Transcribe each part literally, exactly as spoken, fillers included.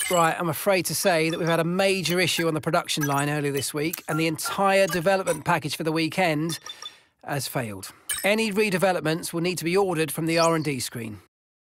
Right, I'm afraid to say that we've had a major issue on the production line earlier this week, and the entire development package for the weekend has failed. Any redevelopments will need to be ordered from the R and D screen.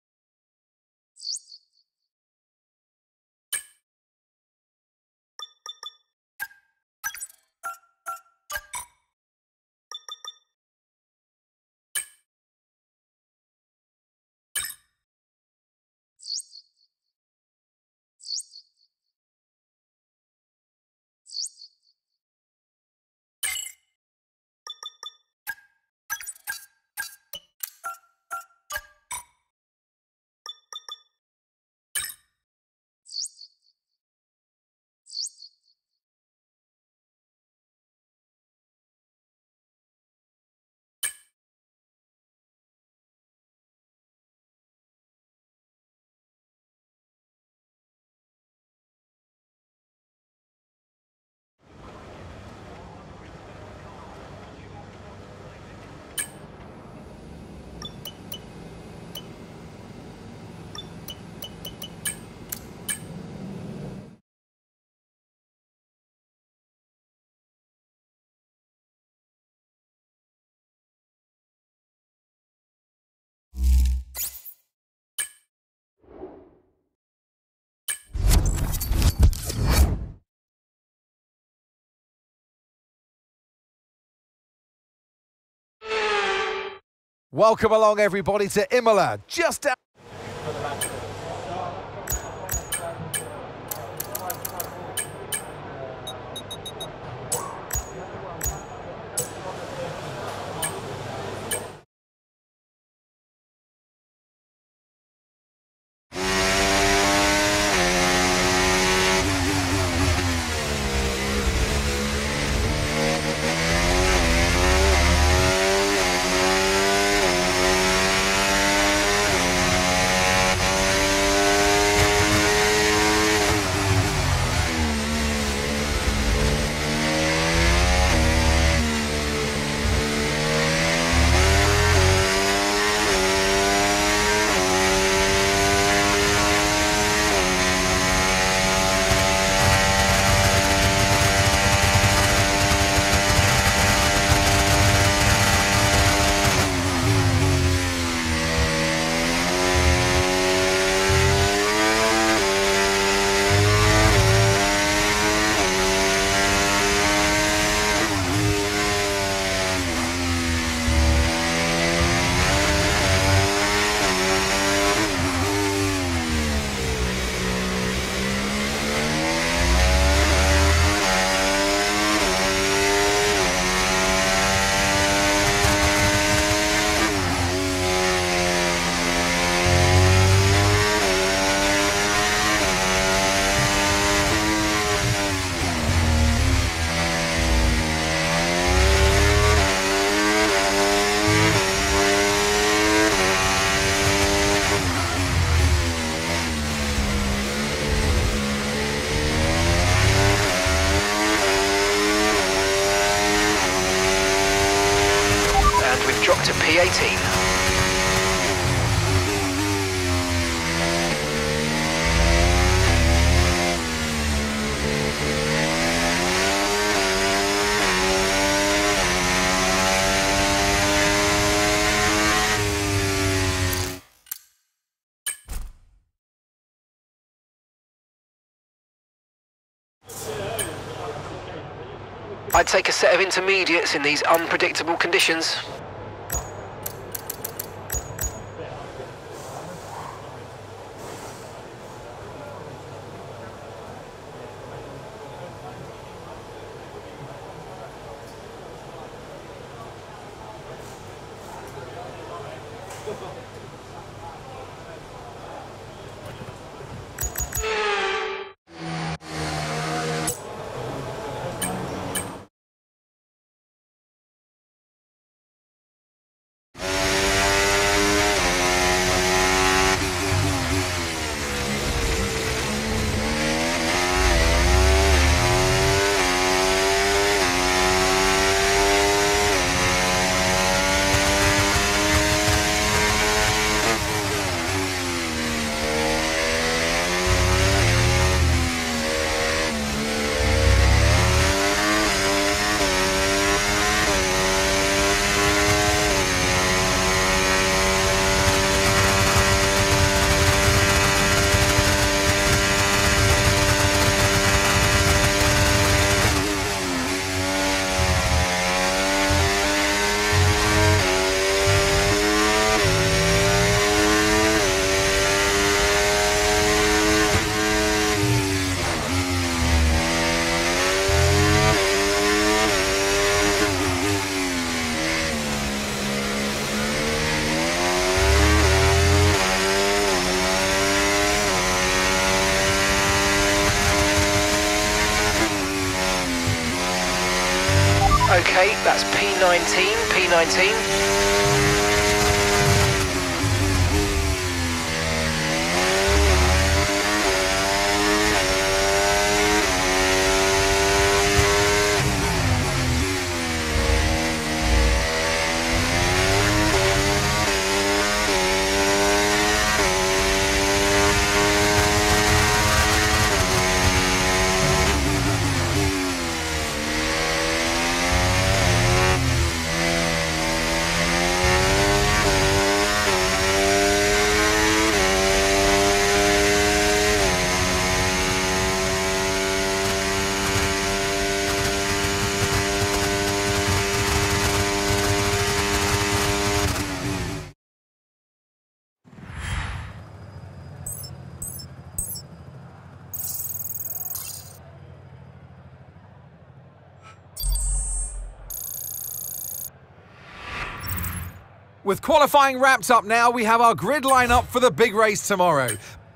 Welcome along, everybody, to Imola, just out. Dropped to P eighteen. I'd take a set of intermediates in these unpredictable conditions. Okay, that's P nineteen, P nineteen. With qualifying wrapped up now, we have our grid lineup for the big race tomorrow.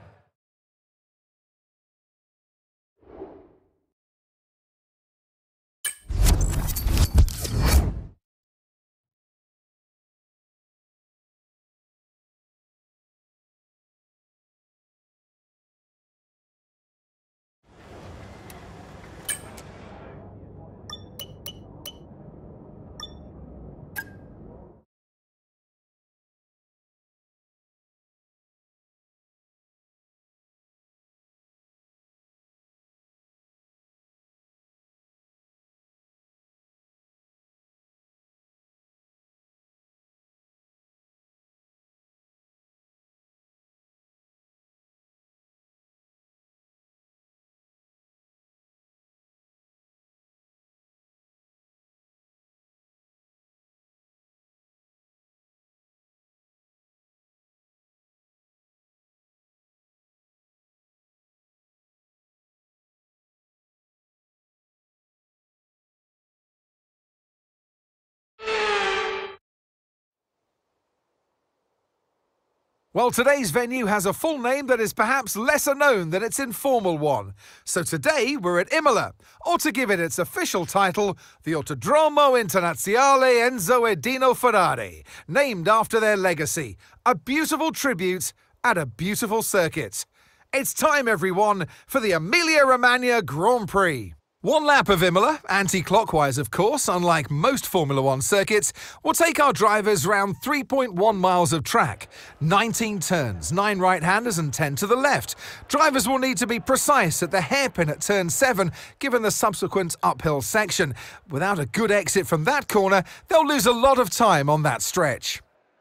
Well, today's venue has a full name that is perhaps lesser known than its informal one. So today we're at Imola, or to give it its official title, the Autodromo Internazionale Enzo e Dino Ferrari, named after their legacy. A beautiful tribute at a beautiful circuit. It's time, everyone, for the Emilia-Romagna Grand Prix. One lap of Imola, anti-clockwise of course, unlike most Formula One circuits, will take our drivers round three point one miles of track. nineteen turns, nine right-handers and ten to the left. Drivers will need to be precise at the hairpin at turn seven, given the subsequent uphill section. Without a good exit from that corner, they'll lose a lot of time on that stretch.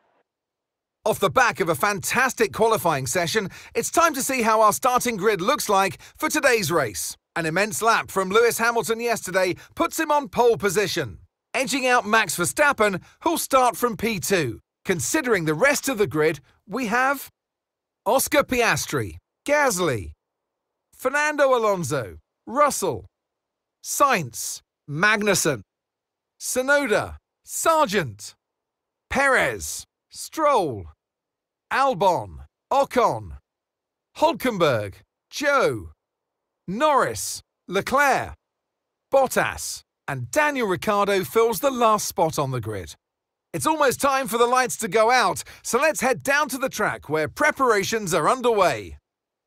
Off the back of a fantastic qualifying session, it's time to see how our starting grid looks like for today's race. An immense lap from Lewis Hamilton yesterday puts him on pole position, edging out Max Verstappen, who'll start from P two. Considering the rest of the grid, we have Oscar Piastri, Gasly, Fernando Alonso, Russell, Sainz, Magnussen, Tsunoda, Sargent, Perez, Stroll, Albon, Ocon, Hülkenberg, Zhou, Norris, Leclerc, Bottas, and Daniel Ricciardo fills the last spot on the grid. It's almost time for the lights to go out, so let's head down to the track where preparations are underway.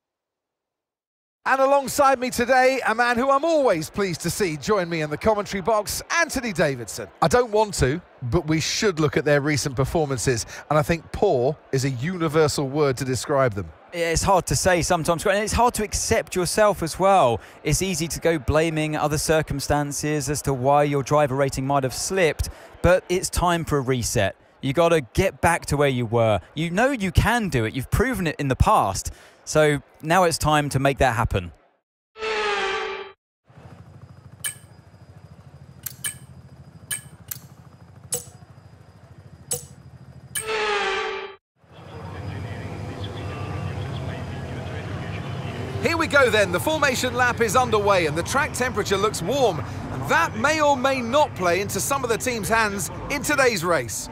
And alongside me today, a man who I'm always pleased to see join me in the commentary box, Anthony Davidson. I don't want to, but we should look at their recent performances, and I think poor is a universal word to describe them. It's hard to say sometimes, and it's hard to accept yourself as well. It's easy to go blaming other circumstances as to why your driver rating might have slipped, but it's time for a reset. You got to get back to where you were. You know you can do it. You've proven it in the past. So now it's time to make that happen. Here we go then, the formation lap is underway and the track temperature looks warm, and that may or may not play into some of the team's hands in today's race.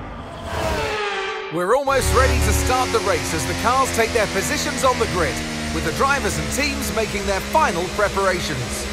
We're almost ready to start the race as the cars take their positions on the grid. with the drivers and teams making their final preparations.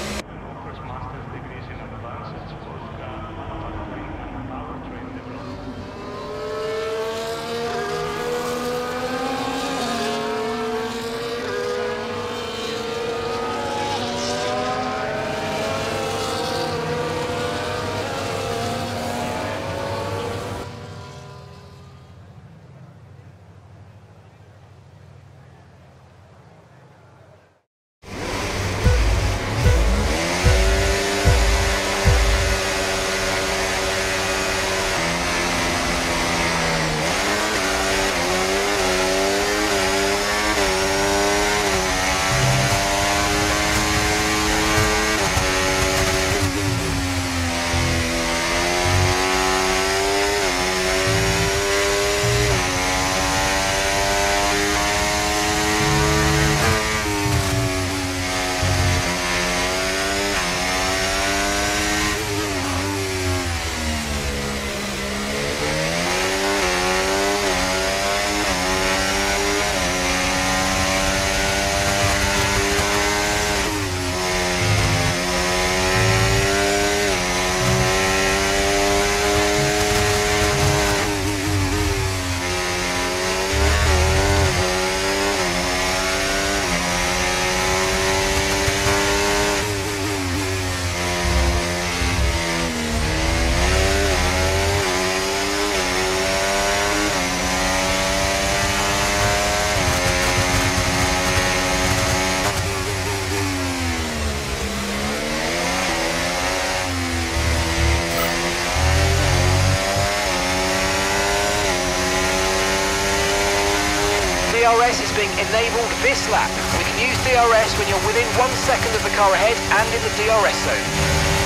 D R S is being enabled this lap. We can use D R S when you're within one second of the car ahead and in the D R S zone.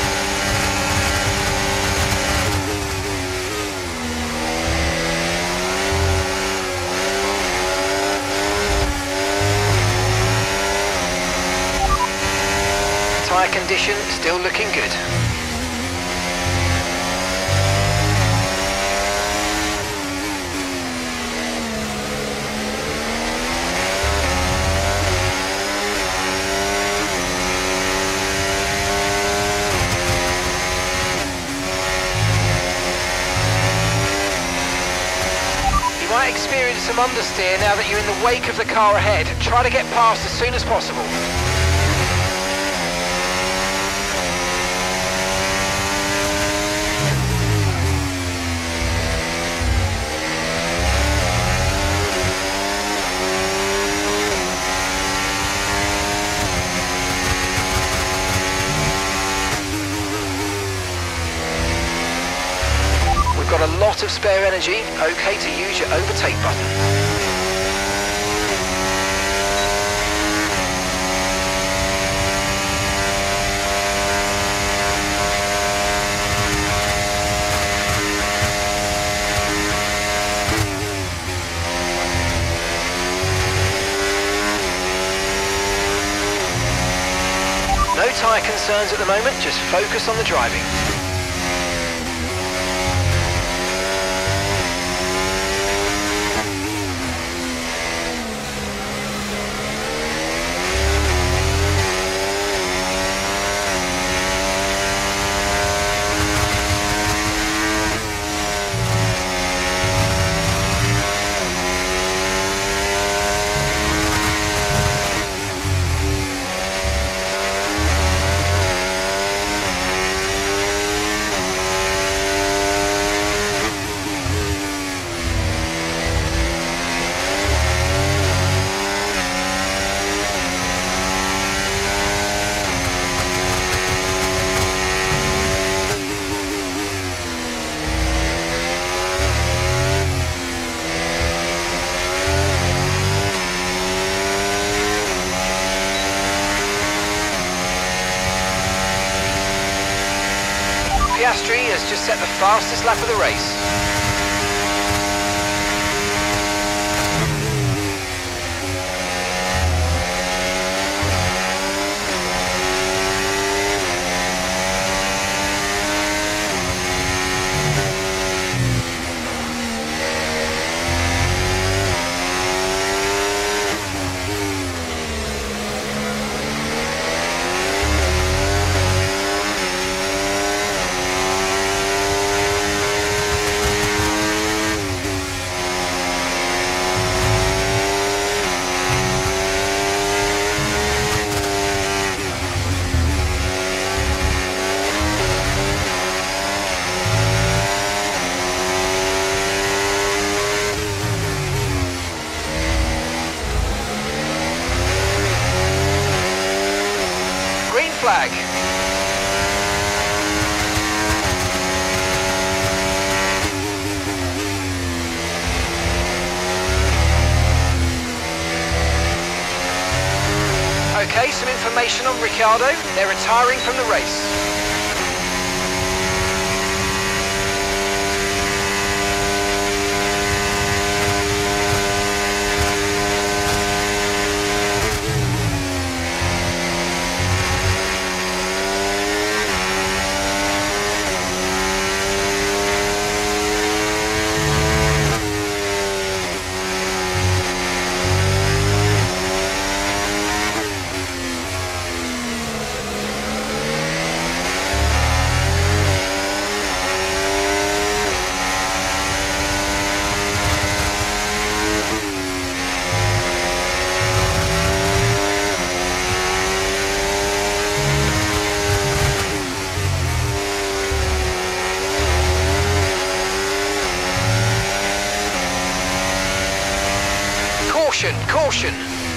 Tyre condition still looking good. You might experience some understeer now that you're in the wake of the car ahead. Try to get past as soon as possible. We've got a lot of spare energy, okay to use your overtake button. No tyre concerns at the moment, just focus on the driving. Piastri has just set the fastest lap of the race. flag. Okay, some information on Ricciardo. They're retiring from the race. Caution, caution.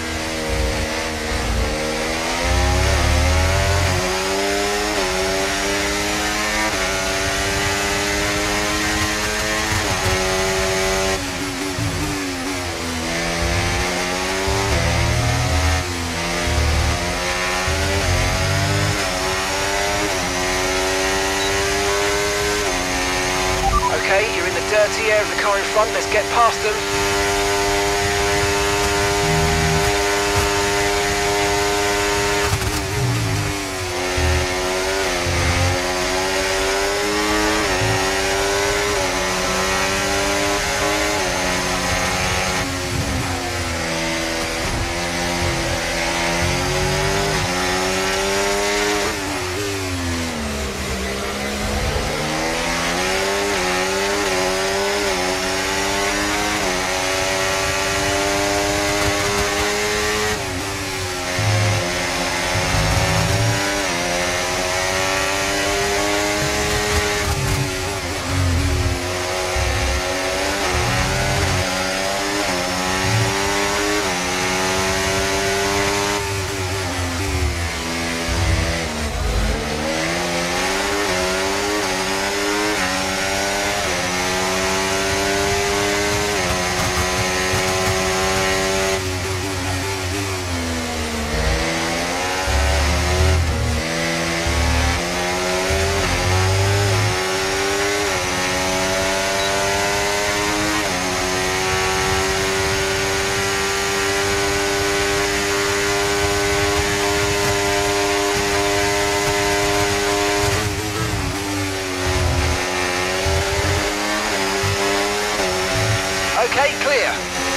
Okay, you're in the dirty air of the car in front. Let's get past them. Okay, clear.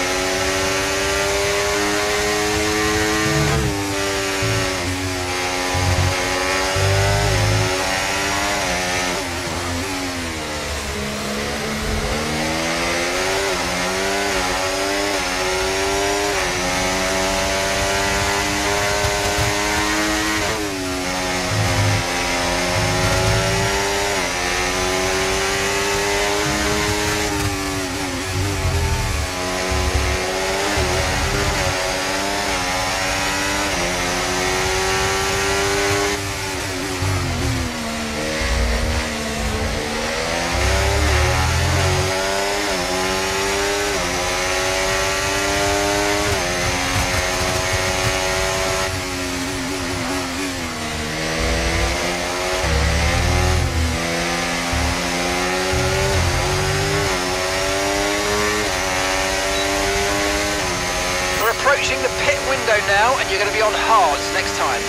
Approaching the pit window now, and you're going to be on hards next time.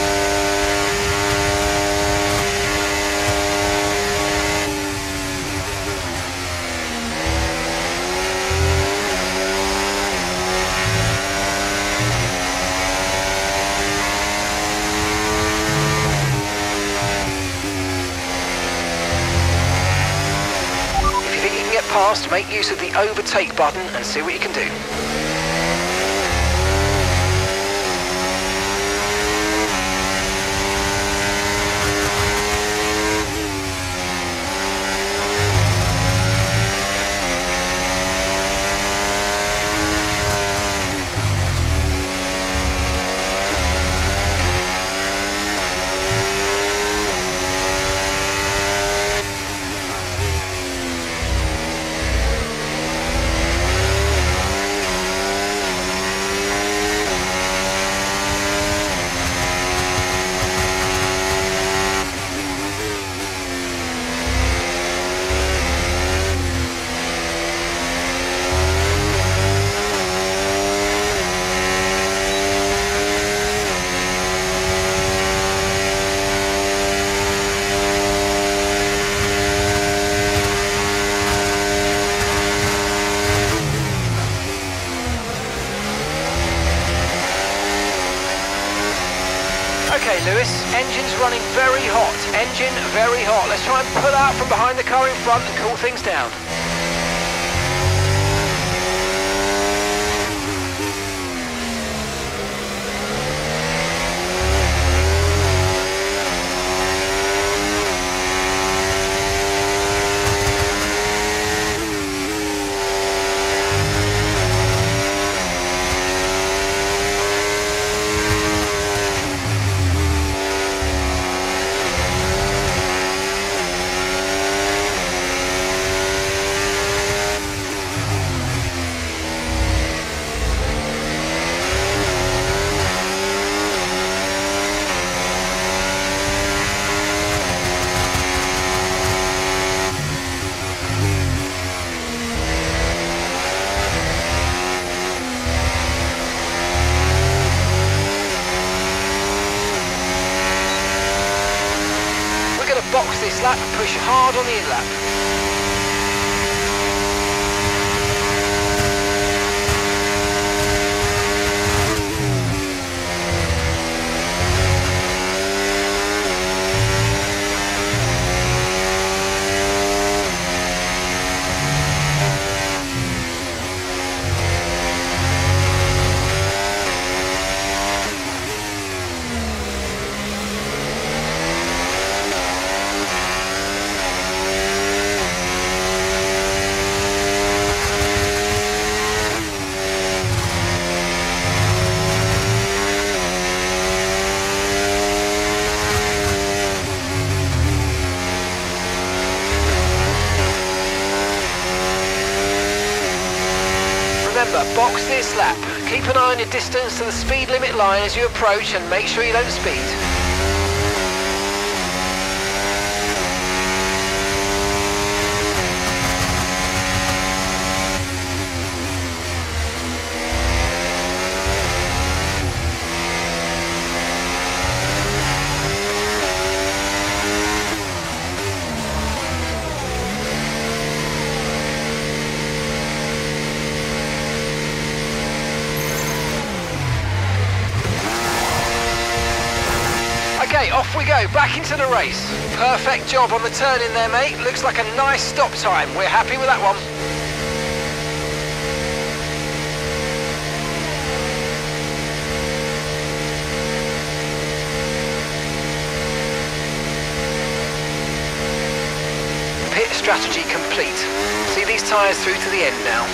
If you think you can get past, make use of the overtake button and see what you can do. Okay, Lewis, engine's running very hot. Engine very hot. Let's try and pull out from behind the car in front and cool things down. Box this lap and push hard on the in-lap. Remember, box this lap. Keep an eye on your distance to the speed limit line as you approach and make sure you don't speed. Okay, off we go, back into the race. Perfect job on the turn in there, mate. Looks like a nice stop time. We're happy with that one. Pit strategy complete. See these tyres through to the end now.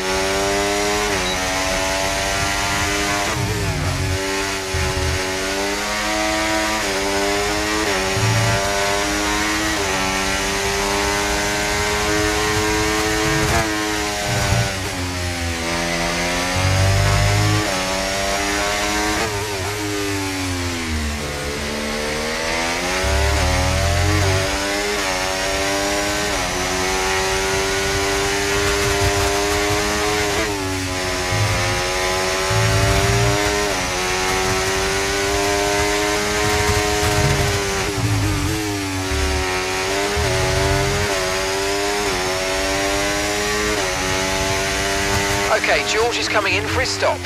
Okay, George is coming in for his stop.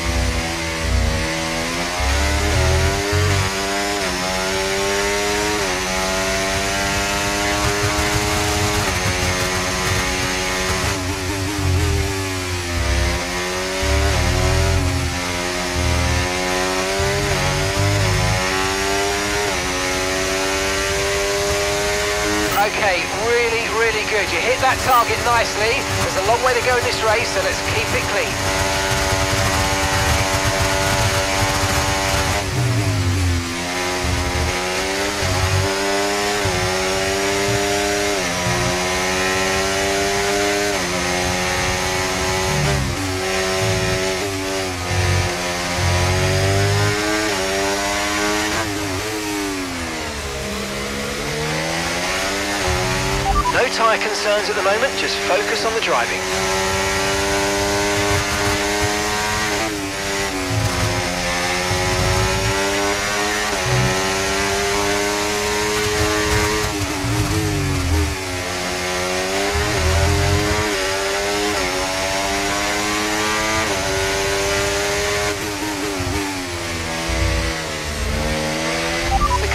Okay, really, really good. You hit that target nicely. There's a long way to go in this race, so let's keep it clean. No tyre concerns at the moment, just focus on the driving.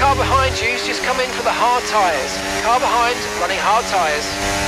car behind you's just come in for the hard tyres. Car behind, running hard tyres.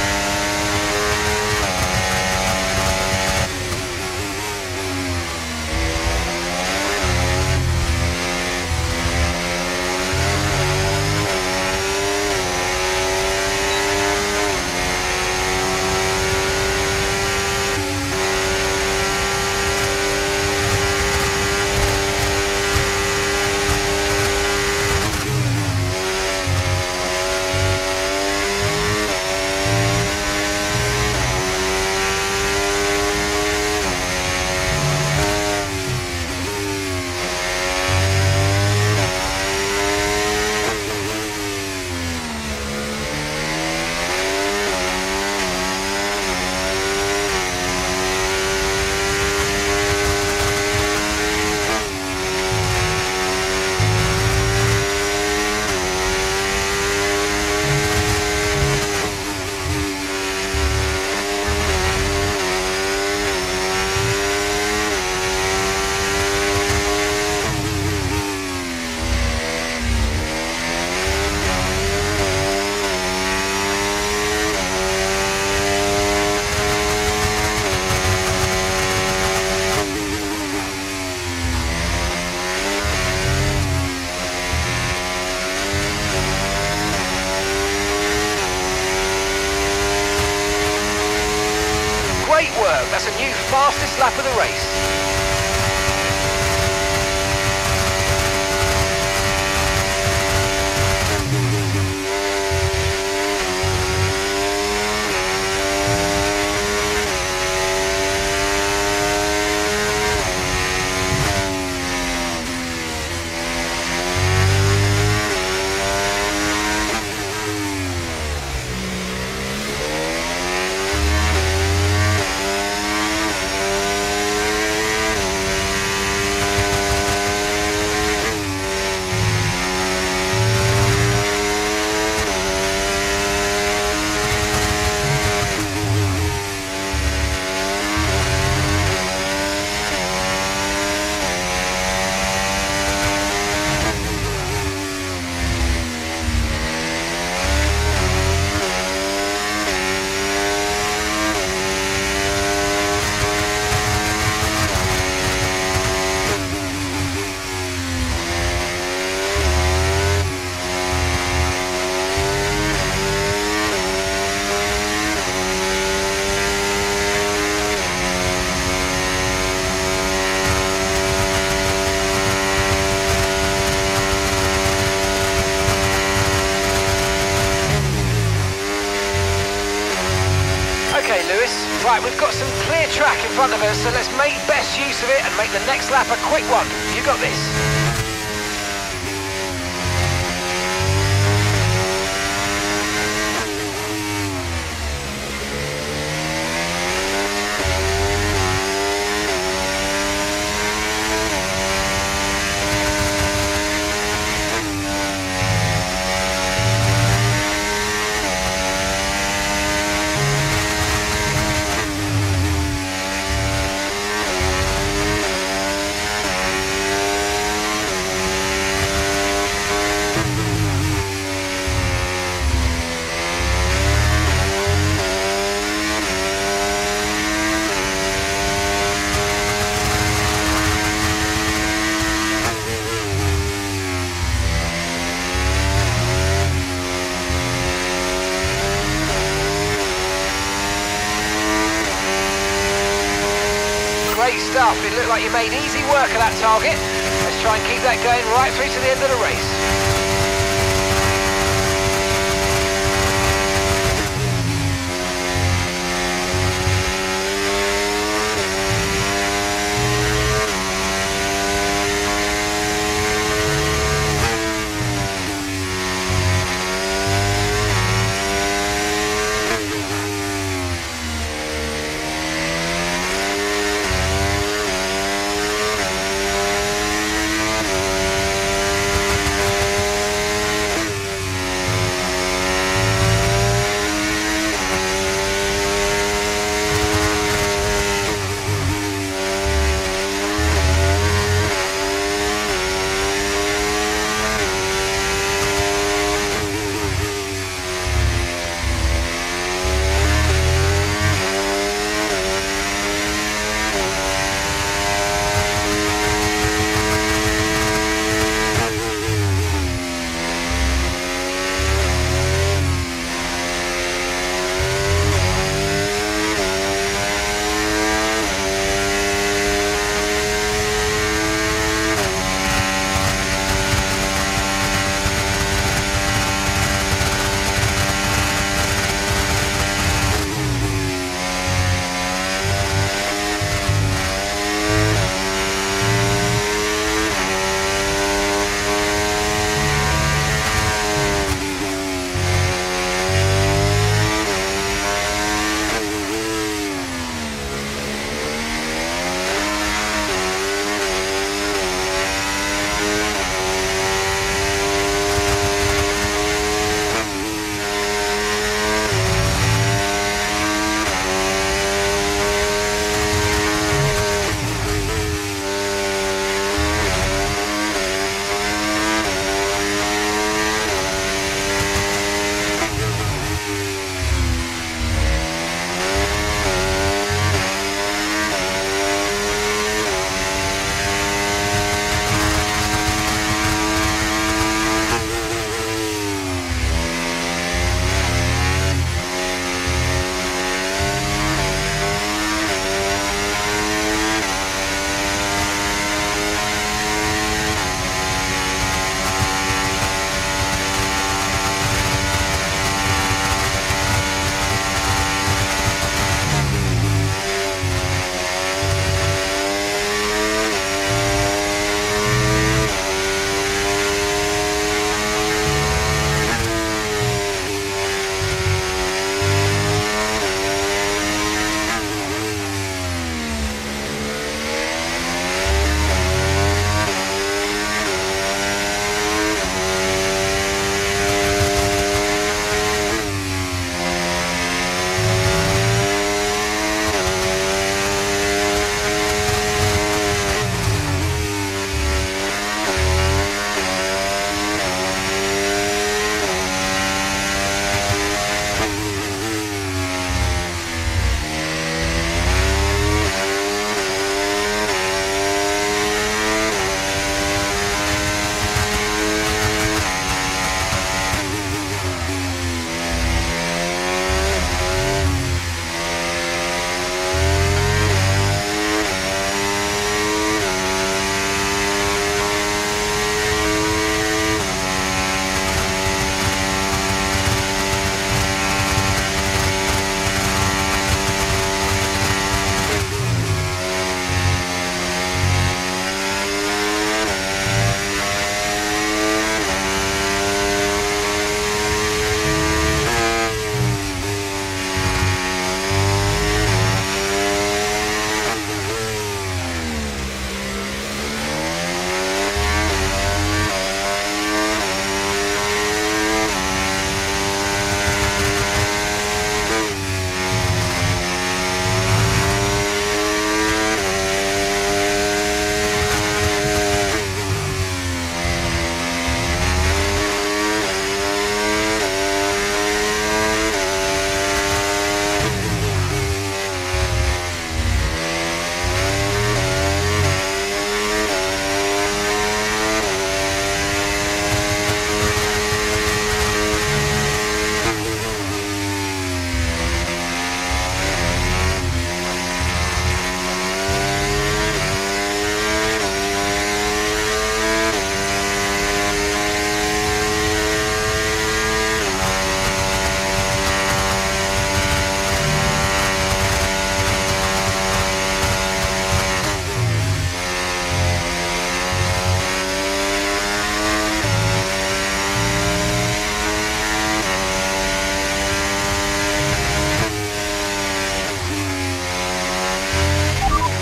Great work, that's a new fastest lap of the race. Okay, Lewis. Right, we've got some clear track in front of us, so let's make best use of it and make the next lap a quick one. You got this. Great stuff. It looked like you made easy work of that target. Let's try and keep that going right through to the end of the race.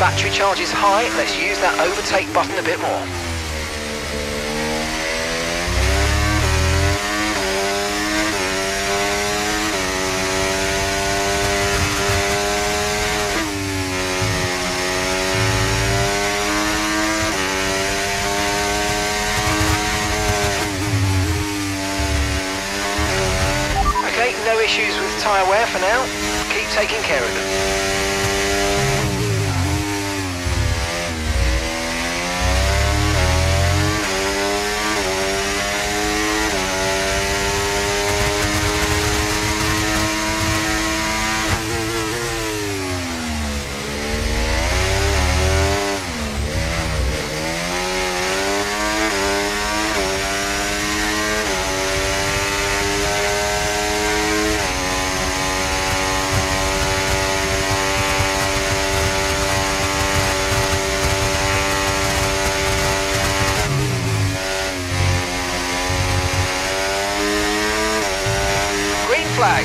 battery charge is high, let's use that overtake button a bit more. Okay, no issues with tyre wear for now. Keep taking care of them. Flag.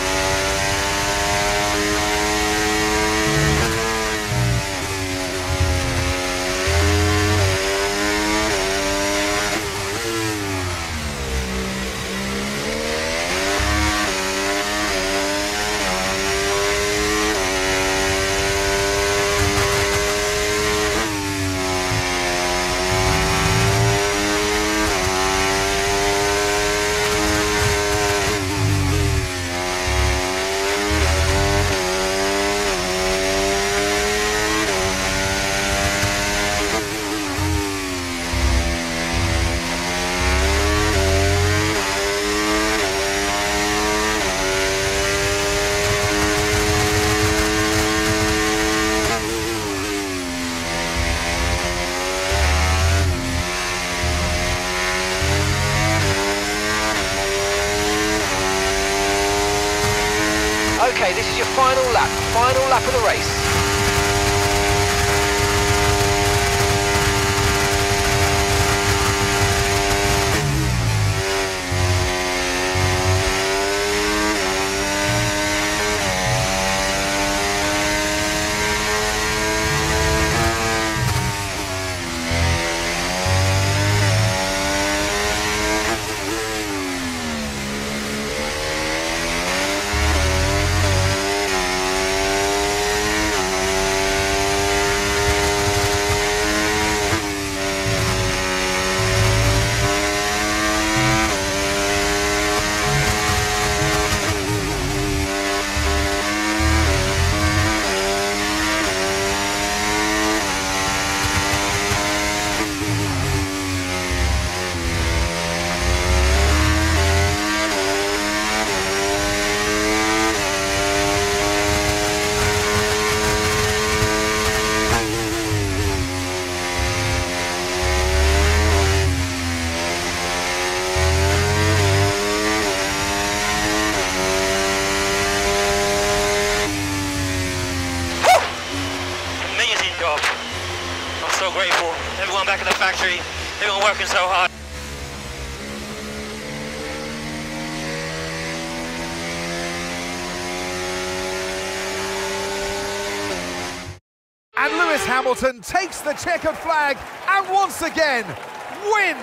Okay, this is your final lap, final lap of the race. So grateful. Everyone back in the factory, everyone working so hard. And Lewis Hamilton takes the checkered flag and once again wins.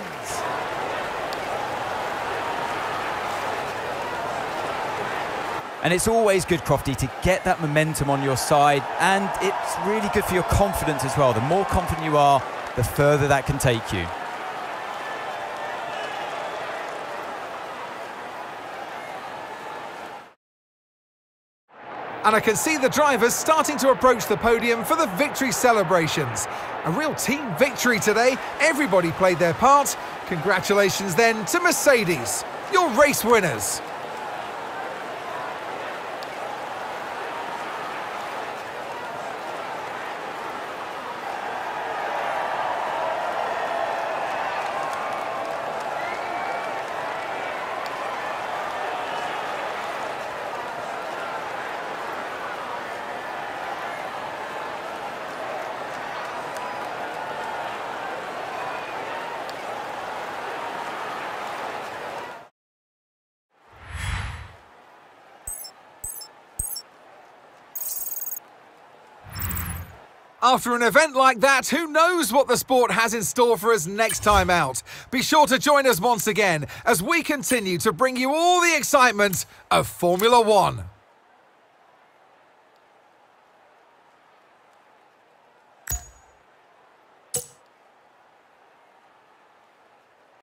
And it's always good, Crofty, to get that momentum on your side, and it's really good for your confidence as well. The more confident you are, the further that can take you. And I can see the drivers starting to approach the podium for the victory celebrations. A real team victory today. Everybody played their part. Congratulations then to Mercedes, your race winners. After an event like that, who knows what the sport has in store for us next time out? Be sure to join us once again as we continue to bring you all the excitement of Formula One.